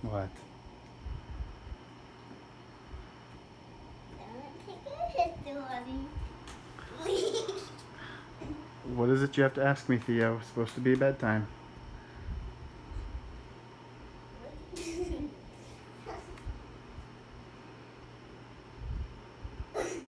What? What is it you have to ask me, Theo? It's supposed to be bedtime.